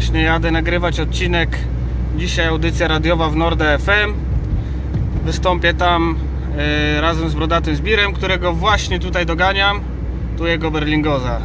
Właśnie jadę nagrywać odcinek. Dzisiaj audycja radiowa w Norda FM. Wystąpię tam razem z Brodatym Zbirem, którego właśnie tutaj doganiam. Tu jego Berlingoza.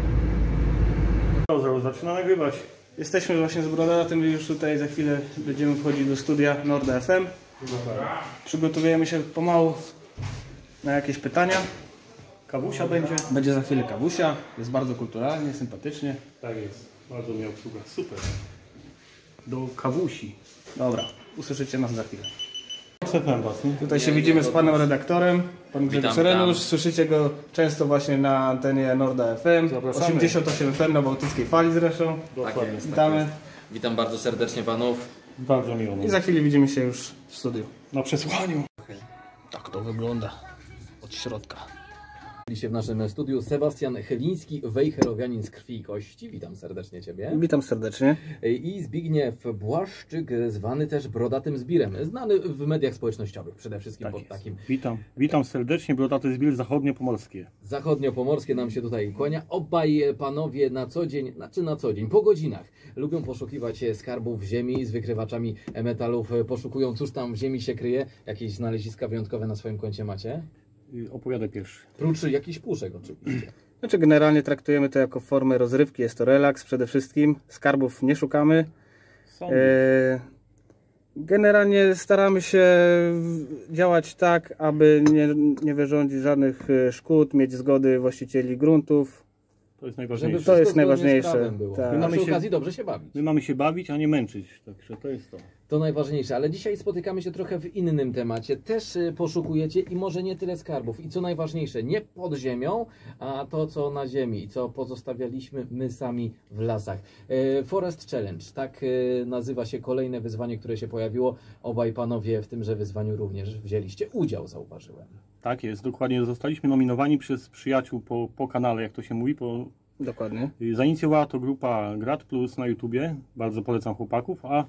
Zaczyna nagrywać. Jesteśmy właśnie z Brodatym i już tutaj za chwilę będziemy wchodzić do studia Norda FM. Przygotowujemy się pomału na jakieś pytania. Kawusia będzie. Będzie za chwilę kawusia. Jest bardzo kulturalnie, sympatycznie. Tak jest. Bardzo mi obsługa. Super. Do kawusi. Dobra, usłyszycie nas za chwilę. Zapraszam was, nie? Tutaj się widzimy z panem redaktorem, pan Grzegorz Renusz. Słyszycie go często właśnie na antenie Norda FM. Zapraszamy. 88 FM na Bałtyckiej Fali zresztą. Dokładnie. Witamy. Witam bardzo serdecznie panów. Bardzo miło. I za chwilę widzimy się już w studiu. Na przesłuchaniu. Tak to wygląda od środka. Dzisiaj w naszym studiu Sebastian Chyliński, wejherowianin z krwi i kości. Witam serdecznie Ciebie. Witam serdecznie. I Zbigniew Błaszczyk, zwany też Brodatym Zbirem. Znany w mediach społecznościowych przede wszystkim Tak pod jest. takim. Witam serdecznie, Brodaty Zbir zachodniopomorskie. Zachodniopomorskie nam się tutaj kłania. Obaj panowie na co dzień, po godzinach lubią poszukiwać skarbów w ziemi z wykrywaczami metalów. Poszukują, cóż tam w ziemi się kryje. Jakieś znaleziska wyjątkowe na swoim koncie macie? Opowiadaj pierwszy. Prócz jakichś puszek oczywiście. Znaczy generalnie traktujemy to jako formę rozrywki, jest to relaks przede wszystkim. Skarbów nie szukamy. Generalnie staramy się działać tak, aby nie wyrządzić żadnych szkód, mieć zgody właścicieli gruntów. To jest najważniejsze. To jest najważniejsze. Tak. My Przy okazji dobrze się bawić. My mamy się bawić, a nie męczyć. Także to jest to. To najważniejsze, ale dzisiaj spotykamy się trochę w innym temacie. Też poszukujecie i może nie tyle skarbów. I co najważniejsze, nie pod ziemią, a to co na ziemi i co pozostawialiśmy my sami w lasach. Forest Challenge, tak nazywa się kolejne wyzwanie, które się pojawiło. Obaj panowie w tymże wyzwaniu również wzięliście udział, zauważyłem. Tak jest, dokładnie. Zostaliśmy nominowani przez przyjaciół po kanale, jak to się mówi. Dokładnie. Zainicjowała to grupa Grad Plus na YouTubie. Bardzo polecam chłopaków. A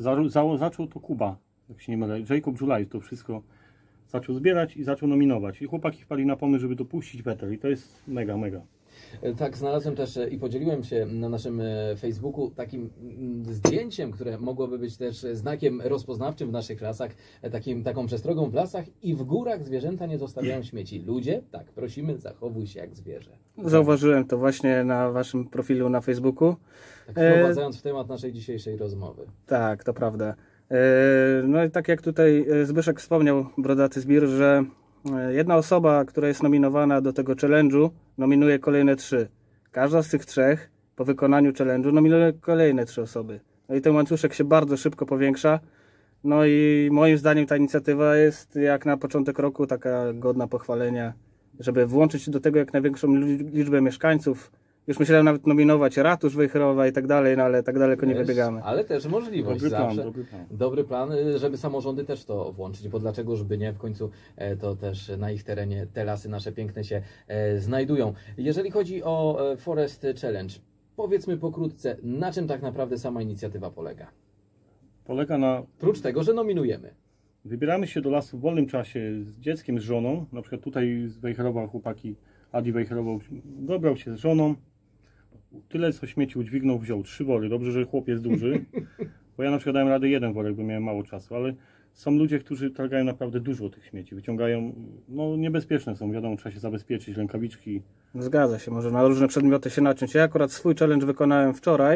zaczął to Kuba, jak się nie mylę. Jacob July to wszystko zaczął zbierać i zaczął nominować. I chłopaki wpadli na pomysł, żeby dopuścić Peter. I to jest mega, mega. Tak, znalazłem też i podzieliłem się na naszym Facebooku takim zdjęciem, które mogłoby być też znakiem rozpoznawczym w naszych lasach, taką przestrogą w lasach i w górach zwierzęta nie zostawiają śmieci. Ludzie, tak, prosimy, zachowuj się jak zwierzę. Zauważyłem to właśnie na waszym profilu na Facebooku. Tak, wprowadzając w temat naszej dzisiejszej rozmowy. Tak, to prawda. No i tak jak tutaj Zbyszek wspomniał, Brodaty Zbir, że jedna osoba, która jest nominowana do tego challenge'u, nominuje kolejne 3. Każda z tych 3 po wykonaniu challenge'u nominuje kolejne 3 osoby. No i ten łańcuszek się bardzo szybko powiększa. No i moim zdaniem ta inicjatywa jest jak na początek roku taka godna pochwalenia, żeby włączyć do tego jak największą liczbę mieszkańców. Już myślałem nawet nominować ratusz Wejherowa i tak dalej, no ale tak daleko nie wybiegamy. Ale też możliwość zawsze. Dobry plan, żeby samorządy też to włączyć, bo dlaczegoż by nie, w końcu to też na ich terenie te lasy nasze piękne się znajdują. Jeżeli chodzi o Forest Challenge, powiedzmy pokrótce, na czym tak naprawdę sama inicjatywa polega? Polega na... Prócz tego, że nominujemy. Wybieramy się do lasu w wolnym czasie z dzieckiem, z żoną. Na przykład tutaj z Wejherowa chłopaki, Adi Wejherował, dobrał się z żoną. Tyle co śmieci udźwignął, wziął 3 wory. Dobrze, że chłop jest duży. Bo ja na przykład dałem radę 1 worek, bo miałem mało czasu. Ale są ludzie, którzy targają naprawdę dużo tych śmieci. Wyciągają, no niebezpieczne są. Wiadomo, trzeba się zabezpieczyć, rękawiczki. Zgadza się, może na różne przedmioty się naciąć. Ja akurat swój challenge wykonałem wczoraj.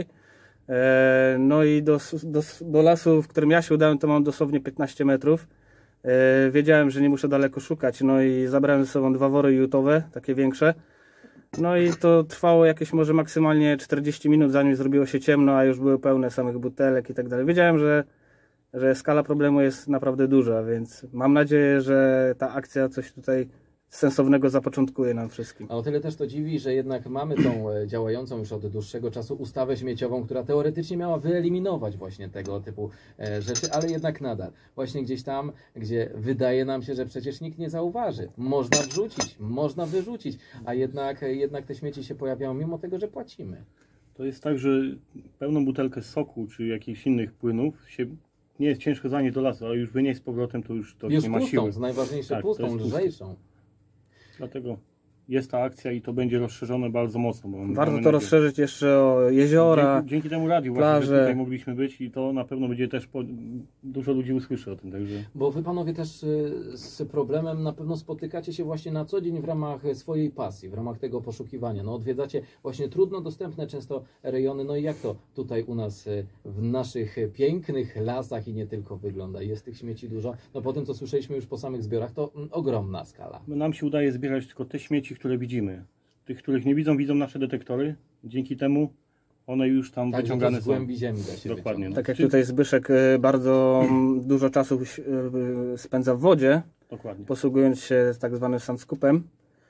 No i do lasu, w którym ja się udałem, to mam dosłownie 15 metrów. Wiedziałem, że nie muszę daleko szukać, no i zabrałem ze sobą 2 wory jutowe, takie większe. No i to trwało jakieś może maksymalnie 40 minut, zanim zrobiło się ciemno, a już były pełne samych butelek i tak dalej. Wiedziałem, że skala problemu jest naprawdę duża, więc mam nadzieję, że ta akcja coś tutaj sensownego zapoczątkuje nam wszystkim. A o tyle też to dziwi, że jednak mamy tą działającą już od dłuższego czasu ustawę śmieciową, która teoretycznie miała wyeliminować właśnie tego typu rzeczy, ale jednak nadal. Właśnie gdzieś tam, gdzie wydaje nam się, że przecież nikt nie zauważy. Można wrzucić, można wyrzucić, a jednak te śmieci się pojawiają mimo tego, że płacimy. To jest tak, że pełną butelkę soku czy jakichś innych płynów się nie jest ciężko zanieść do lasu, ale już wynieść z powrotem to już nie ma siły. Najważniejsze pustą, lżejszą. Dlatego jest ta akcja i to będzie rozszerzone bardzo mocno. Bo mamy Warto to nadzieję. rozszerzyć jeszcze o jeziora. Dzięki temu radiu właśnie, plaże. że tutaj mogliśmy być i to na pewno będzie też dużo ludzi usłyszy o tym. Także Bo wy panowie też z problemem na pewno spotykacie się właśnie na co dzień w ramach swojej pasji, w ramach tego poszukiwania. No odwiedzacie właśnie trudno dostępne często rejony. No i jak to tutaj u nas w naszych pięknych lasach i nie tylko wygląda? Jest tych śmieci dużo. No po tym co słyszeliśmy już po samych zbiorach, to ogromna skala. nam się udaje zbierać tylko te śmieci, które widzimy. Tych, których nie widzą, widzą nasze detektory. Dzięki temu one już tam Także to wyciągane z są. głębi ziemi da się Dokładnie. wyciągnąć. Tak jak tutaj Zbyszek bardzo dużo czasu spędza w wodzie, Dokładnie. posługując się tak zwanym sandscoopem.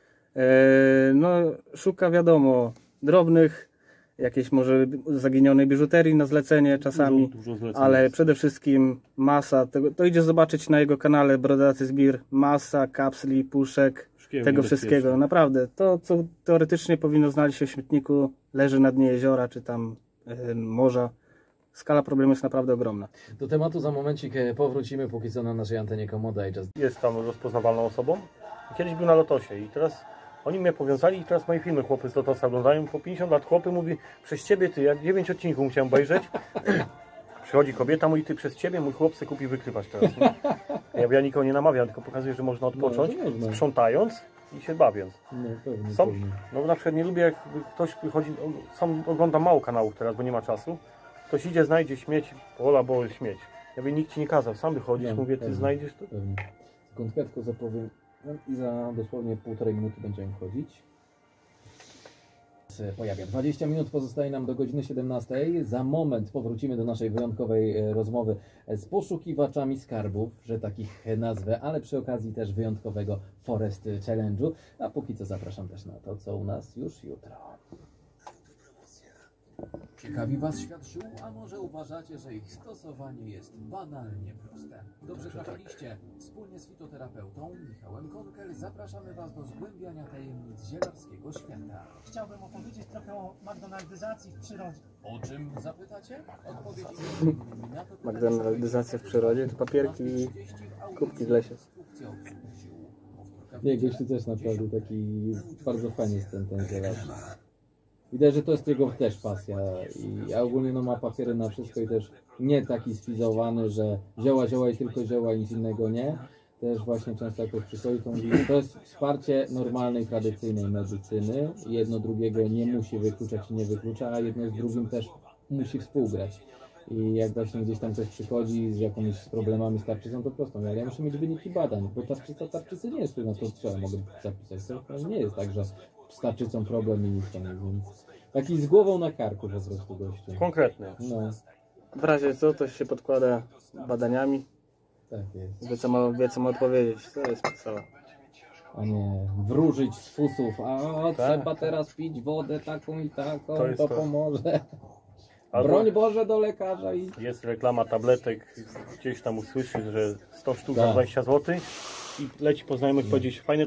No, szuka wiadomo drobnych, jakiejś może zaginionej biżuterii na zlecenie czasami, Dużo zleceń ale jest. przede wszystkim masa tego, to idzie zobaczyć na jego kanale Brodaty Zbir, masa kapsli, puszek, Szkieł tego niebezpieczny. wszystkiego. Naprawdę, to co teoretycznie powinno znaleźć się w śmietniku, leży na dnie jeziora czy tam morza. Skala problemu jest naprawdę ogromna. Do tematu za momencik powrócimy, póki co na naszej antenie Komoda i Just. Jest tam rozpoznawalną osobą. Kiedyś był na Lotosie i teraz oni mnie powiązali i teraz moje filmy chłopy z Lotosa oglądają. Po 50 lat chłopy mówi, przez ciebie ty, jak 9 odcinków musiałem obejrzeć. Przychodzi kobieta, mówi, ty przez ciebie mój chłop se kupi wykrywacz teraz. Nie? Ja nikogo nie namawiam, tylko pokazuję, że można odpocząć, No, to można. sprzątając i się bawiąc. No pewnie, Są, pewnie. no na przykład nie lubię, jak ktoś przychodzi, sam oglądam mało kanałów teraz, bo nie ma czasu. Ktoś idzie, znajdzie śmieć, pola, bo śmieć. Ja mówię, nikt ci nie kazał, sam wychodzisz, No, mówię, ty pewnie. znajdziesz to. Pewnie. Konkretko zapowiem i za dosłownie 1,5 minuty będziemy wchodzić. Pojawia. 20 minut pozostaje nam do godziny 17. Za moment powrócimy do naszej wyjątkowej rozmowy z poszukiwaczami skarbów, że takich nazwę, ale przy okazji też wyjątkowego Forest Challenge'u. A póki co zapraszam też na to, co u nas już jutro. Ciekawi Was świat ziół, a może uważacie, że ich stosowanie jest banalnie proste? Dobrze trafiliście. Wspólnie z fitoterapeutą Michałem Konkel zapraszamy Was do zgłębiania tajemnic zielarskiego świata. Chciałbym opowiedzieć trochę o McDonaldyzacji w przyrodzie. O czym zapytacie? Odpowiedzi m.in. na to pytanie McDonaldyzacja w przyrodzie to papierki i kubki w lesie. Nie, gościu też naprawdę taki bardzo fajny jest ten zielarz. Widać, że to jest jego też pasja i ogólnie no ma papiery na wszystko i też nie taki sfizowany, że zioła i tylko zioła i nic innego nie. Też właśnie często jak ktoś przychodzi, to mówi, to jest wsparcie normalnej, tradycyjnej medycyny. Jedno drugiego nie musi wykluczać i nie wyklucza, a jedno z drugim też musi współgrać. I jak właśnie gdzieś tam ktoś przychodzi z jakimiś problemami z tarczycą, to prosto, ale ja muszę mieć wyniki badań, bo tarczycy nie jest tu na to, co ja mogę zapisać. To nie jest tak, że z tarczycą problem i nic tam nie, więc taki z głową na karku po prostu gościu. Konkretny. No, W razie co, to się podkłada badaniami, tak jest. wie co ma odpowiedzieć. To jest podstawa. A nie wróżyć z fusów, a Tak. trzeba teraz pić wodę taką i taką, To jest to to. pomoże. Albo Broń Boże do lekarza i... jest reklama tabletek, gdzieś tam usłyszysz, że 100 sztuk Tak. za 20 zł i leci po znajomych powiedzieć, fajne